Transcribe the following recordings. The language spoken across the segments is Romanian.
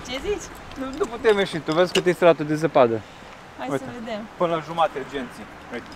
Ce zici? Nu putem ieși, tu vezi cât e stratul de zăpadă. Hai uite, să vedem. Până la jumate genții. Uite.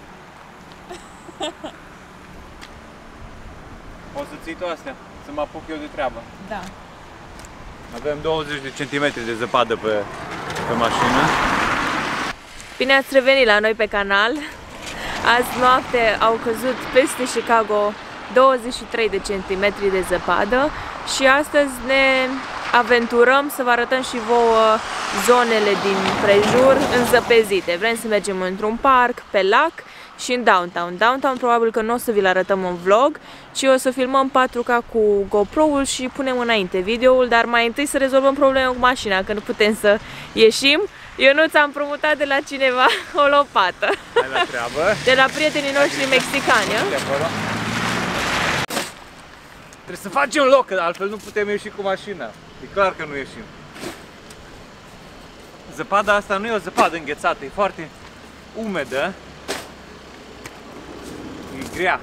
O să ții tu astea, să mă apuc eu de treabă. Da. Avem 20 de centimetri de zăpadă pe mașină. Bine ați revenit la noi pe canal. Azi noapte au căzut peste Chicago 23 de centimetri de zăpadă și astăzi ne aventurăm să vă arătăm și vouă zonele din prejur înzăpezite. Vrem să mergem într-un parc, pe lac și în downtown. Downtown probabil că nu o să vi-l arătăm în vlog, ci o să filmăm 4K cu GoPro-ul și punem înainte videoul, dar mai întâi să rezolvăm problema cu mașina, că nu putem să ieșim. Eu nu ți-am împrumutat de la cineva o lopată. Hai la treabă. De la prietenii noștri mexicani. Trebuie să facem loc, că altfel nu putem ieși cu mașina. E clar că nu ieșim. Zăpada asta nu e o zăpadă înghețată, e foarte umedă. E grea.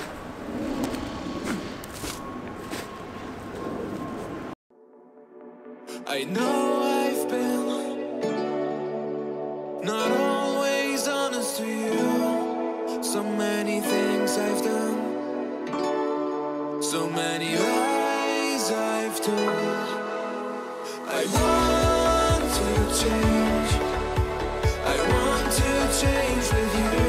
I know I've been not always honest to you. So many things I've done, so many lies I've told. I want to change, I want to change with you.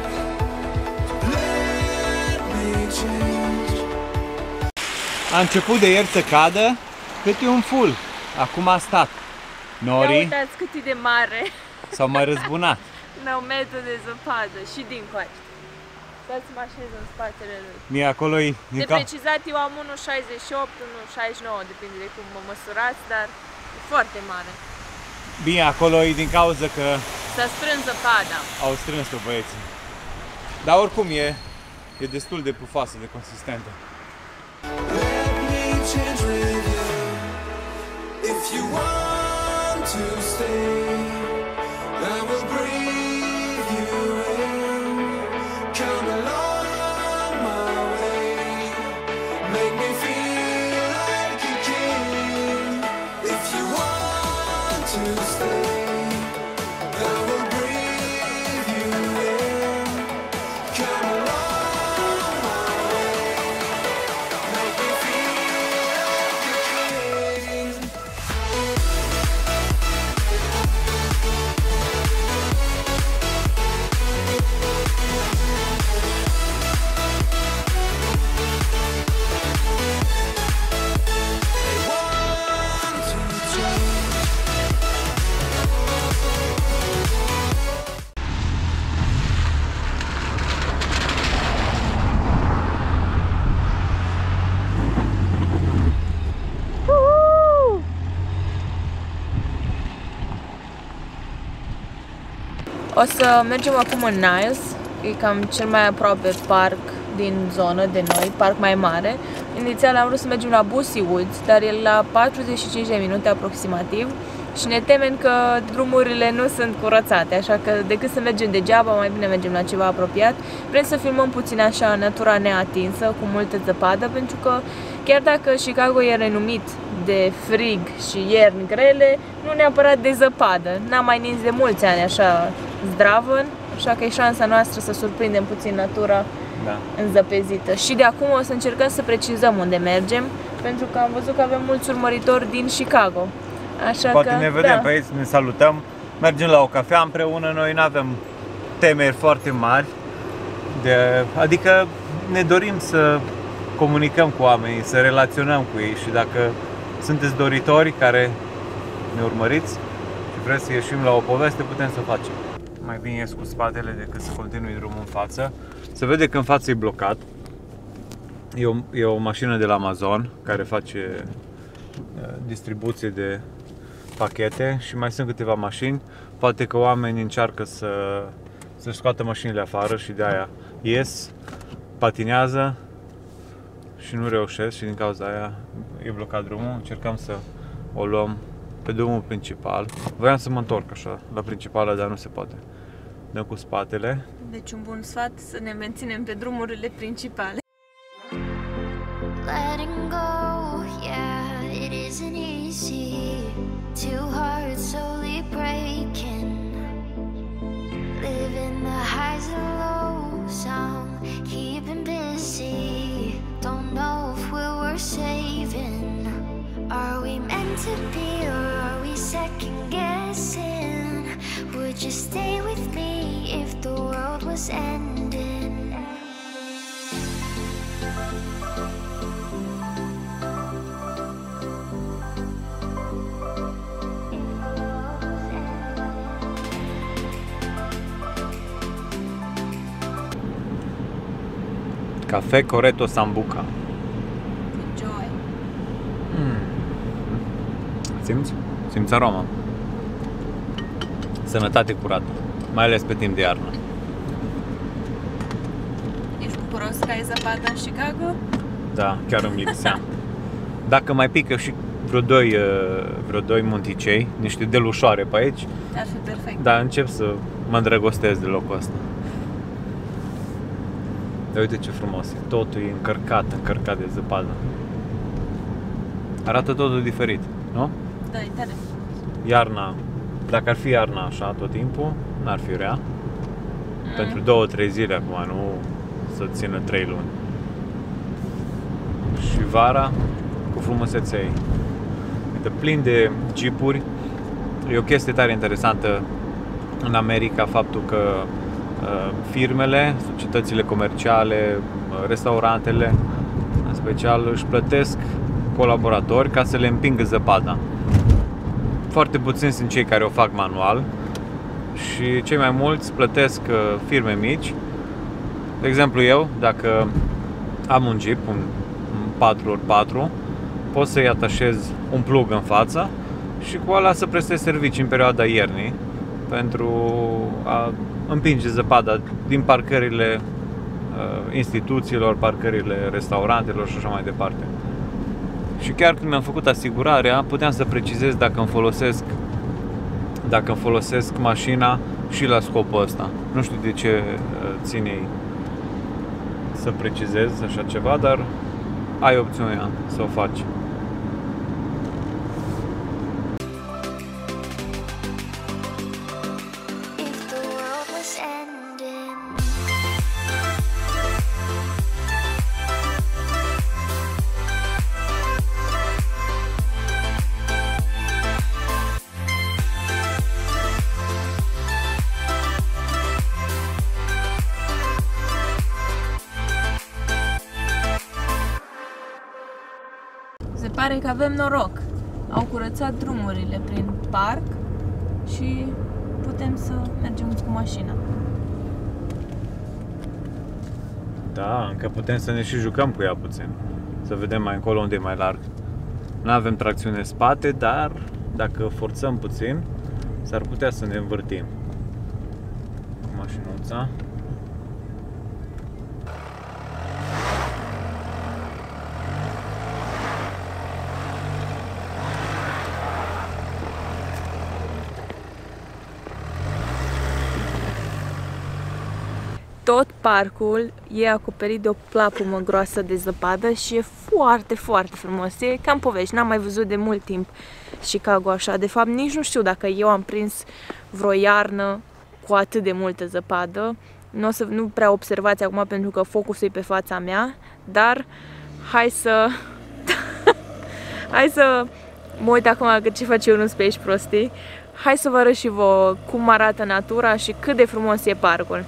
Let me change. A început de ieri să cadă câte un ful. Acum a stat. Norii uitați cât e de mare. s-au mai răzbunat. 9 metri de zăpadă și din coace. Să-ți mă așez în spatele lui. Mie acolo-i... De precizat, eu am 1,68, 1,69, depinde de cum mă măsurați, dar e foarte mare. Bine, acolo-i din cauza că S-a strâns zăpada. au strâns-o băieții. Dar oricum e destul de pufoasă, de consistentă. Let me change with you. If you want to stay, I will breathe you in. Come along my way, make me feel like a king. If you want to stay, I will breathe you in. Come along my way, make me feel like a king. O să mergem acum în Niles, e cam cel mai aproape parc din zonă de noi, parc mai mare. Inițial am vrut să mergem la Busy Woods, dar e la 45 de minute aproximativ și ne temem că drumurile nu sunt curățate, așa că decât să mergem degeaba, mai bine mergem la ceva apropiat. Vrem să filmăm puțin așa natura neatinsă, cu multă zăpadă, pentru că chiar dacă Chicago e renumit de frig și ierni grele, nu neapărat de zăpadă. N-am mai nins de mulți ani așa zdravăn, așa că e șansa noastră să surprindem puțin natura înzăpezită. Și de acum o să încercăm să precizăm unde mergem, pentru că am văzut că avem mulți urmăritori din Chicago. Așa Poate că, ne vedem pe aici, ne salutăm, mergem la o cafea împreună, noi nu avem temeri foarte mari, adică ne dorim să comunicăm cu oamenii, să relaționăm cu ei și dacă sunteți doritori care ne urmăriți și vreți să ieșim la o poveste, putem să o facem. Mai bine ies cu spatele decât să continui drumul în față. Se vede că în față e blocat. E o mașină de la Amazon care face distribuție de pachete și mai sunt câteva mașini. Poate că oamenii încearcă să scoată mașinile afară și de aia ies, patinează și nu reușesc și din cauza aia e blocat drumul. Încercăm să o luăm pe drumul principal. Voiam să mă întorc așa la principală, dar nu se poate. Dăm cu spatele. deci un bun sfat să ne menținem pe drumurile principale. Letting go, yeah, it isn't easy. Two hearts slowly breaking, living the highs and lows. I'm keeping busy. Don't know if we're worth saving. Are we meant to be, or are we second guessing? Would you stay with me if the world was ending? Cafe Coreto Sambuca. Enjoy. Simți? Simți aroma. Sănătate curată, mai ales pe timp de iarnă. Ești bucuros că ai zăpadă în Chicago? Da, chiar îmi lipsea. Dacă mai pică și vreo doi munticei, niște delușoare pe aici, Ar fi perfect. da, încep să mă îndrăgostez de locul ăsta. Dar uite ce frumos e, totul e încărcat de zăpadă. Arată totul diferit, nu? Da, e tare. Iarna, dacă ar fi iarna așa tot timpul, n-ar fi rea. Pentru 2-3 zile acum, nu să țină 3 luni. Și vara, cu frumusețea ei. Uite, plin de jeepuri. E o chestie tare interesantă în America, faptul că firmele, societățile comerciale, restaurantele, în special, își plătesc colaboratori ca să le împingă zăpada. Foarte puțini sunt cei care o fac manual și cei mai mulți plătesc firme mici. De exemplu, eu, dacă am un Jeep, un 4x4, pot să-i atașez un plug în față și cu ăla să prestez servicii în perioada iernii pentru a împinge zăpada din parcările instituțiilor, parcările restaurantelor și așa mai departe. Și chiar când mi-am făcut asigurarea, puteam să precizez dacă îmi folosesc mașina și la scopul ăsta. Nu știu de ce ține să precizez așa ceva, dar ai opțiunea să o faci. If the world was ending. Se pare că avem noroc. Au curățat drumurile prin parc și putem să mergem cu mașina. Da, încă putem să ne și jucăm cu ea puțin. Să vedem mai încolo unde e mai larg. Nu avem tracțiune în spate, dar dacă forțăm puțin, s-ar putea să ne învârtim cu mașinuța. Tot parcul e acoperit de o plapumă groasă de zăpadă și e foarte, foarte frumos. E cam povești, n-am mai văzut de mult timp Chicago așa. De fapt, nici nu știu dacă eu am prins vreo iarnă cu atât de multă zăpadă. Nu prea observați acum pentru că focusul e pe fața mea, dar hai să... hai să mă uit acum că ce face eu pe aici prostii. Hai să vă arăt și vouă cum arată natura și cât de frumos e parcul.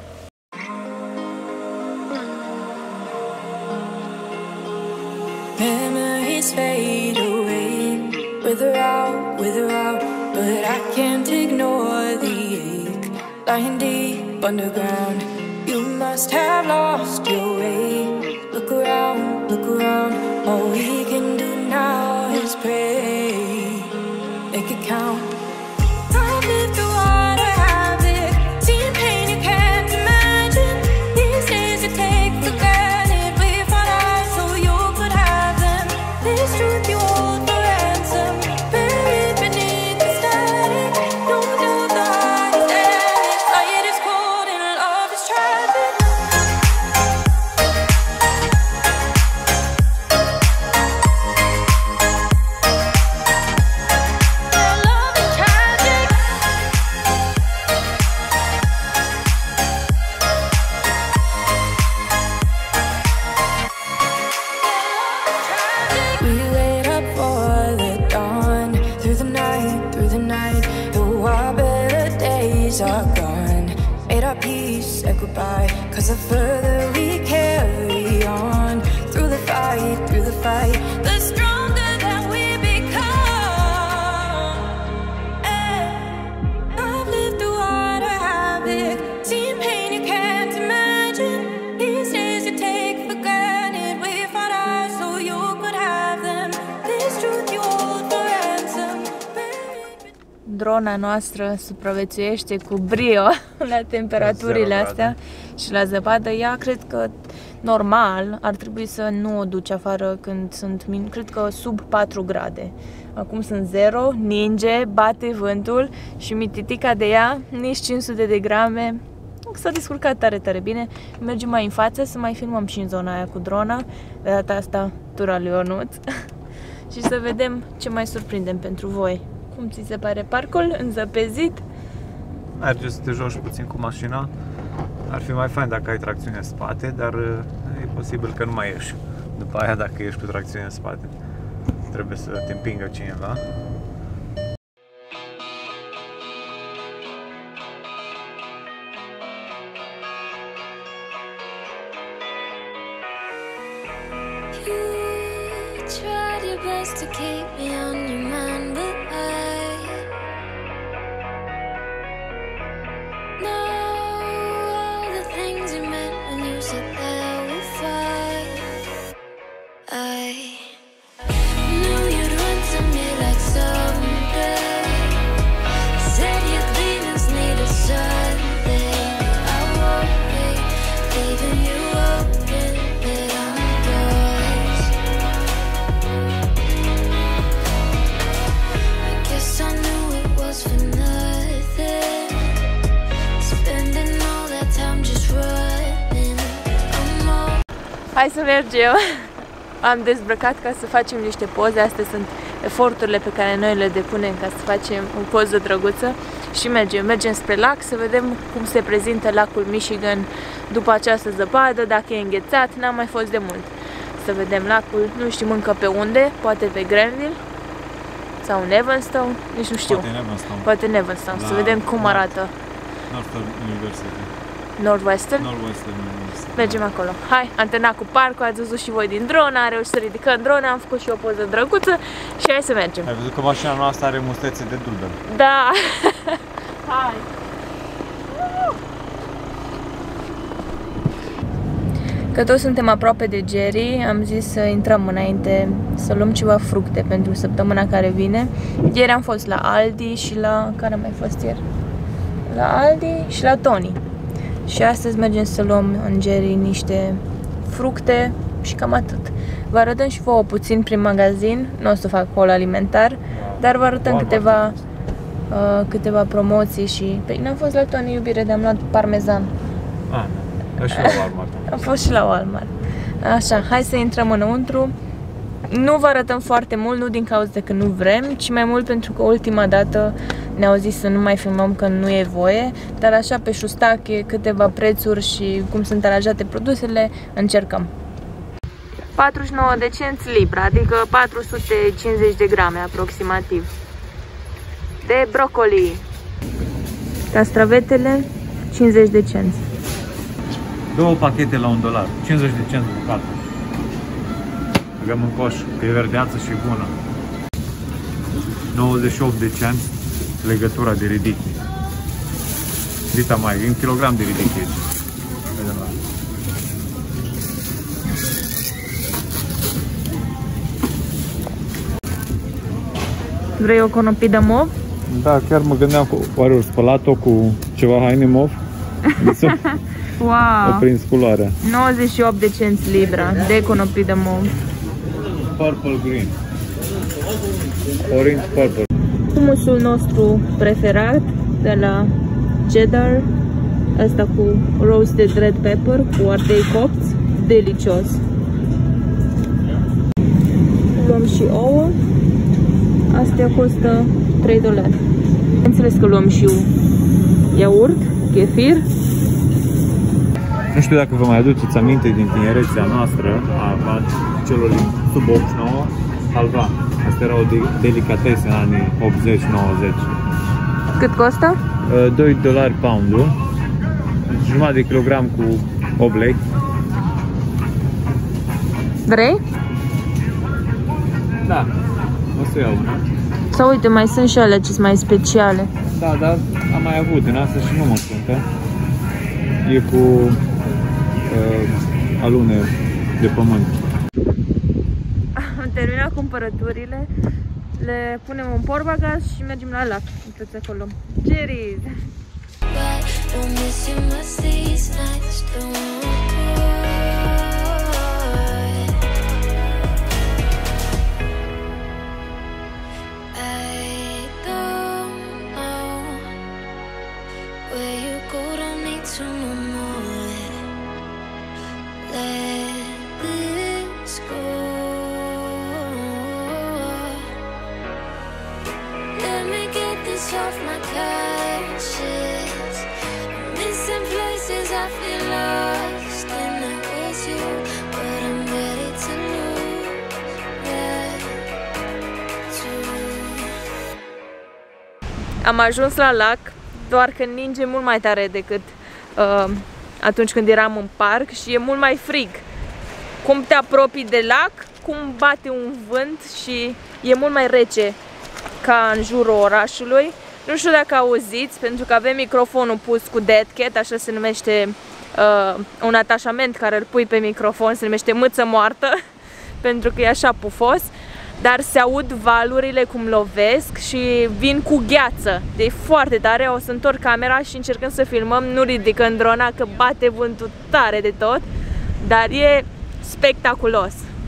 Memories fade away, wither out, but I can't ignore the ache, lying deep underground. You must have lost your way. Look around, all we can do now is pray, make it count. I've lived through water, I've lived, seen pain you can't imagine. These days you take for granted, we fought out so you could have them. This truth you hold for ransom, buried beneath the static. No doubt the heart is dead, light is cold and love is tragic. 'cause the further we carry on through the fight, the stronger that we become. I've lived through water havoc, seen pain you can't imagine. These days you take for granted. We fought hard so you could have them. This truth you hold for ransom. Drona noastră supraviețuiește cu brio la temperaturile astea și la zăpadă. Ea cred că normal ar trebui să nu o duci afară când sunt, cred că sub 4 grade. Acum sunt 0, ninge, bate vântul și mititica de ea, nici 500 de grame. S-a descurcat tare, tare bine. Mergem mai în față să mai filmăm și în zona aia cu drona. De data asta, tura lui Ionuț. Și să vedem ce mai surprindem pentru voi. Cum ți se pare parcul? Înzăpezit? Merge să te joci puțin cu mașina. Ar fi mai fain dacă ai tracțiune în spate, dar e posibil că nu mai ieși. După aia, dacă ești cu tracțiune în spate, trebuie să te împingă cineva. You tried your best to keep me on your mind, but I know all the things you meant when you said that we'll fight. I knew you'd run to me like someday. Said your demons needed something. I won't be leaving you open, but I'm yours. I guess I knew it was for nothing. Spending all that time just running. I'm all Hai să mergem! Am dezbrăcat ca să facem niște poze. Astea sunt eforturile pe care noi le depunem ca să facem o poză drăguță. Și mergem spre lac să vedem cum se prezintă lacul Michigan după această zăpadă, dacă e înghețat, n-am mai fost de mult. Să vedem lacul, nu știm încă pe unde, poate pe Granville sau în Evanston, nici nu știu. Poate în Evanston, să vedem cum arată. Northern University. Northwestern? Northwestern University. Mergem acolo. Hai, antena cu parcul, ați văzut și voi din drona, am reușit să ridicăm drona, am făcut și o poză drăguță și hai să mergem. Ai văzut că mașina noastră are mustețe de dulbel. Da! Hai! Că toți suntem aproape de Jerry, am zis să intrăm înainte să luăm ceva fructe pentru săptămâna care vine. Ieri am fost la Aldi și la... care am mai fost ieri? La Aldi și la Tony. Și astăzi mergem să luăm în Jerry niște fructe și cam atât. Vă arătăm și vouă puțin prin magazin, nu o să fac haul alimentar, dar vă arătăm câteva promoții și... Păi n-am fost la Tony, iubire, de-am luat parmezan. Și la Walmart. Am fost și la Walmart. Așa, hai să intrăm înăuntru. Nu vă arătăm foarte mult, nu din cauza că nu vrem, ci mai mult pentru că ultima dată ne-au zis să nu mai filmăm că nu e voie, dar așa pe șustache, câteva prețuri și cum sunt aranjate produsele, încercăm. 49 de cenți libra, adică 450 de grame aproximativ. De brocoli. Castravetele, 50 de cenți. 2 pachete la $1, 50 de cenți bucată. Băgăm în coș, că e verdeață și bună. 98 de cenți legătura de ridichi. Dita mai, e 1 kg de ridichi aici. Vrei o conopidă mov? Da, chiar mă gândeam că oare ori spălat-o cu ceva haine mov? Wow! A prins culoarea. 98 de cenți libra de conopidă mov. Purple green. Orange purple. Humusul nostru preferat de la Cheddar, asta cu roasted red pepper, cu ardei copți, delicios. Luăm și ouă, astea costă $3. Înțeles că luăm și iaurt, kefir. Nu știu dacă vă mai aduceți aminte din tinerețea noastră a celor din sub 89, halva. Asta era o delicatesă în anii 80-90. Cât costă? $2 poundul, jumătate de kilogram cu 8 lei. Vrei? Da, o să iau una. Sau uite, mai sunt și alea ce sunt mai speciale. Da, dar am mai avut din asta și nu mă cântă. E cu alune de pământ. Am terminat cumpărăturile, le punem în portbagaj și mergem la lac. Uitați acolo. Cheers! Don't miss you much these nights, don't I don't know where you go, don't need to know more. Let this go. Let me get this off my conscience. Missing places I feel lost, and I was you, but I'm ready to lose that too. Am ajuns la lac, doar că ninge mult mai tare decât atunci când eram în parc și e mult mai frig. Cum te apropii de lac, cum bate un vânt și e mult mai rece ca în jurul orașului. Nu știu dacă auziți, pentru că avem microfonul pus cu dead cat, așa se numește un atașament care îl pui pe microfon, se numește mâță moartă, pentru că e așa pufos. Dar se aud valurile cum lovesc și vin cu gheață. Deci foarte tare, o să întorc camera și încercăm să filmăm, nu ridicând drona că bate vântul tare de tot, dar e spectaculos.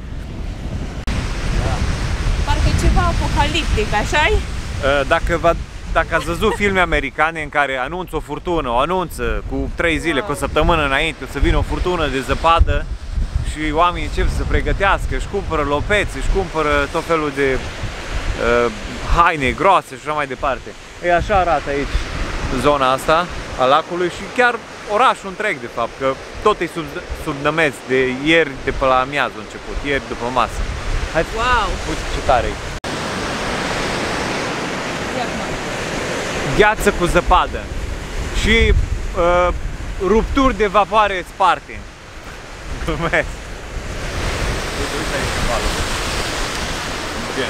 Parcă e ceva apocaliptic, așa-i? Dacă ați văzut filme americane în care anunță o furtună, o anunță cu 3 zile, cu o săptămână înainte, o să vină o furtună de zăpadă și oamenii încep să se pregătească, își cumpără lopeți, își cumpără tot felul de haine groase și așa mai departe. E așa arată aici zona asta a lacului și chiar orașul întreg de fapt, că tot e sub nămeț de ieri, de pe la amiază a început, ieri după masă. Hai, wow! Uite ce tare e! Gheață cu zăpadă și rupturi de vapoare sparte. Glumesc. Uite aici valul. Gen.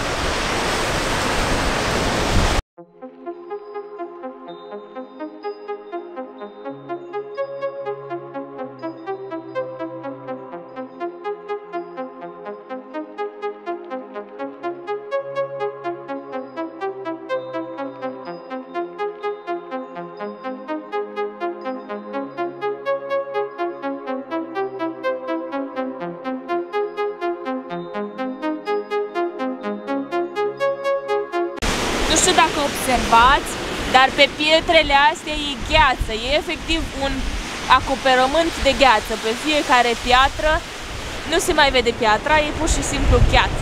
Nu știu dacă observați, dar pe pietrele astea e gheață, e efectiv un acoperământ de gheață. Pe fiecare piatră nu se mai vede piatra, e pur și simplu gheață.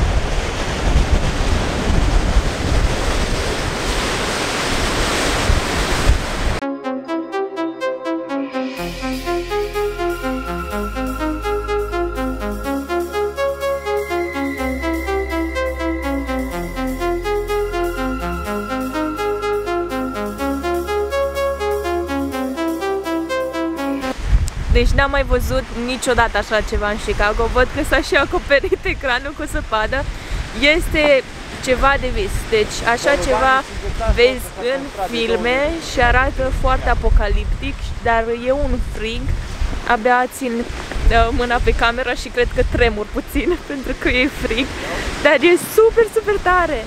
Deci n-am mai văzut niciodată așa ceva în Chicago. Văd că s-a și acoperit ecranul cu zăpadă. Este ceva de vis. Deci așa ceva vezi în filme și arată foarte apocaliptic, dar e un frig. Abia țin mâna pe camera și cred că tremur puțin pentru că e frig. Dar e super, super tare!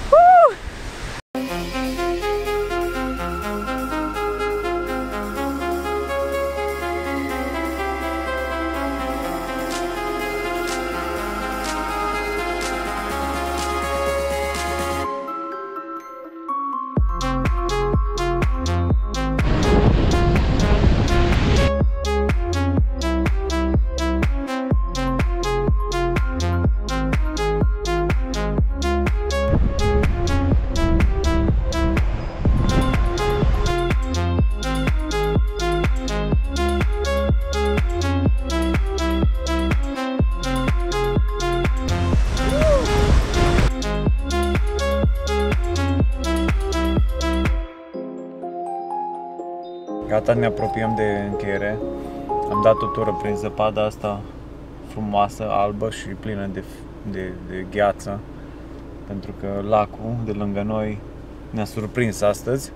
Gata, ne apropiem de încheiere. Am dat o tură prin zăpada asta frumoasă, albă și plină de gheață, pentru că lacul de lângă noi ne-a surprins astăzi.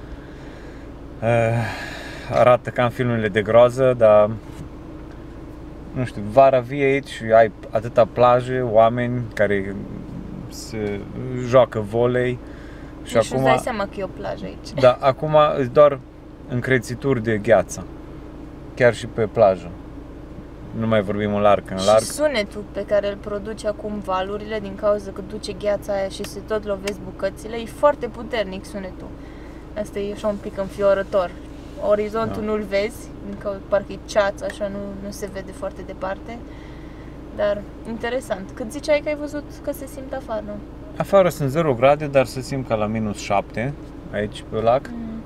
Arată ca în filmele de groază, dar nu știu, vara vii aici și ai atâta plaje, oameni care se joacă volei și Deci acum îți dai seama că e o plajă aici. da, acum îți doar încrețituri de gheață, chiar și pe plajă. Nu mai vorbim în larg, în larg. Și sunetul pe care îl produce acum valurile din cauza că duce gheața aia și se tot lovesc bucățile, e foarte puternic sunetul. Asta e așa un pic înfiorător. Orizontul nu-l vezi, că parcă e ceață, așa nu se vede foarte departe. Dar interesant. Cât ziceai că ai văzut că se simte afară? Afară sunt 0 grade, dar se simt ca la -7 aici pe lac.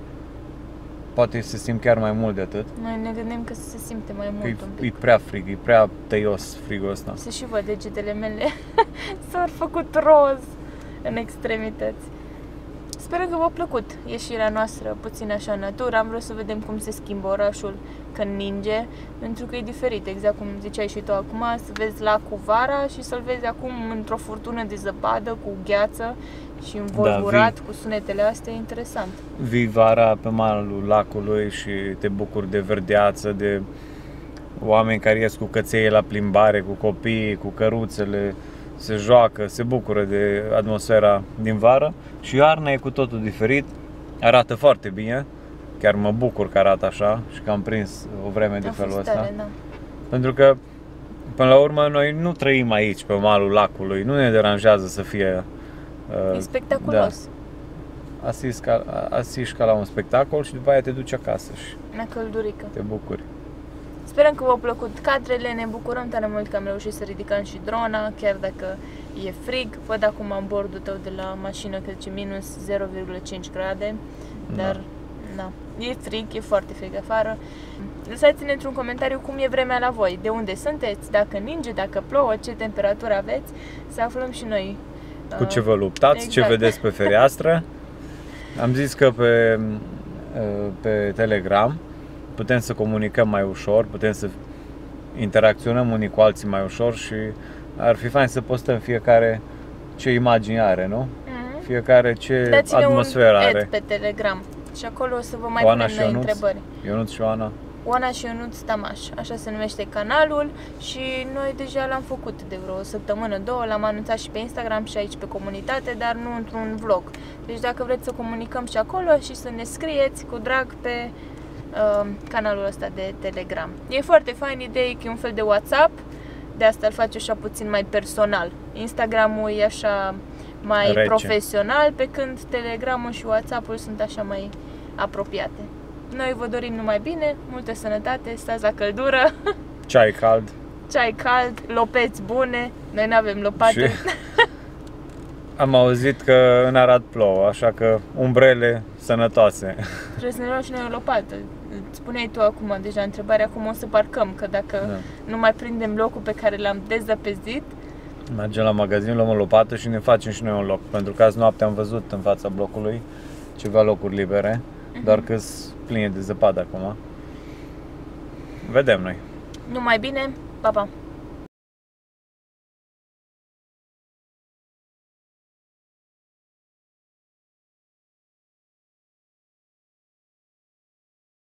Poate se simt chiar mai mult de atât. Noi ne gândim că se simte mai mult un E pic. prea frig, e prea tăios frigul ăsta. Se și văd degetele mele s-au făcut roz în extremități. Sperăm că v-a plăcut ieșirea noastră puțin așa în natură. Am vrut să vedem cum se schimbă orașul când ninge, pentru că e diferit, exact cum ziceai și tu acum, să vezi lacul vara și să-l vezi acum într-o furtună de zăpadă, cu gheață și învolburat, cu sunetele astea, e interesant. Vii vara pe malul lacului și te bucuri de verdeață, de oameni care ies cu căței la plimbare, cu copiii, cu căruțele, se joacă, se bucură de atmosfera din vară. Și iarna e cu totul diferit, arată foarte bine, chiar mă bucur că arată așa și că am prins o vreme de felul ăsta. Da. Pentru că, până la urmă, noi nu trăim aici, pe malul lacului, nu ne deranjează să fie... E spectaculos. Da. Asiști ca la un spectacol și după aia te duci acasă și Una căldurică. te bucuri. Sperăm că v-au plăcut cadrele, ne bucurăm tare mult că am reușit să ridicăm și drona, chiar dacă e frig. Văd acum în bordul tău de la mașină că zice minus 0,5 grade, dar da, e frig, e foarte frig afară. Lăsați-ne într-un comentariu cum e vremea la voi, de unde sunteți, dacă ninge, dacă plouă, ce temperatură aveți, să aflăm și noi. Cu ce vă luptați, exact. ce vedeți pe fereastră. Am zis că pe Telegram putem să comunicăm mai ușor, putem să interacționăm unii cu alții mai ușor și ar fi fain să postăm fiecare ce imagini are, nu? Fiecare ce Dați-ne atmosferă un are. ad pe Telegram și acolo o să vă mai Oana punem și noi Ionuț? întrebări. Ionuț și Oana. Oana și Ionuț Tamaș, așa se numește canalul și noi deja l-am făcut de vreo săptămână, două, l-am anunțat și pe Instagram și aici pe comunitate, dar nu într-un vlog. Deci dacă vreți să comunicăm și acolo și să ne scrieți cu drag pe canalul ăsta de Telegram. E foarte fain, ideea e că e un fel de WhatsApp, de asta îl face așa puțin mai personal. Instagramul e așa mai Rece. profesional, pe când Telegramul și WhatsApp-ul sunt așa mai apropiate. Noi vă dorim numai bine, multă sănătate, stați la căldură, Ceai cald. ceai cald, lopeți bune, noi nu avem lopate. Și am auzit că în Arad plouă, așa că umbrele sănătoase. Trebuie să ne luăm și noi o lopată. Îți spuneai tu acum deja întrebarea cum o să parcăm, că dacă nu mai prindem locul pe care l-am dezăpezit. Mergem la magazin, luăm o lopată și ne facem și noi un loc. Pentru că azi noapte am văzut în fața blocului ceva locuri libere, doar că sunt pline de zăpadă acum. Vedem noi. Numai bine, pa, pa!